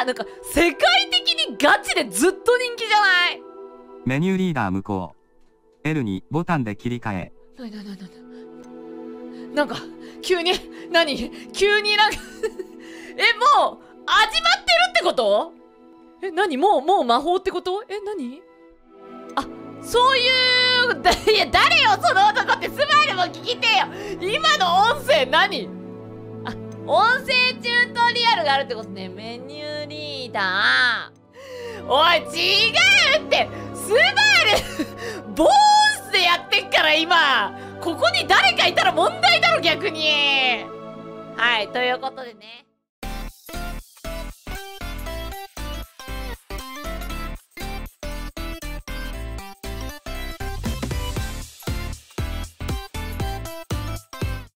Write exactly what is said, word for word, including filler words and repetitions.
さ、なんか世界的にガチでずっと人気じゃない？ メニューリーダー無効。L にボタンで切り替え。 なになになになになんか、急に、なに急になんかえ、もう、始まってるってこと？え、なにもう、もう魔法ってこと？え、なに？あ、そういう、だいや、誰よ、その男って。スマイルも聞きてえよ。今の音声何？あ、音声チュートリアルがあるってことね。メニューリーダー。おい、違うって。スマイル、ボーンスでやってっから今。ここに誰かいたら問題だろ、逆に。はい、ということでね。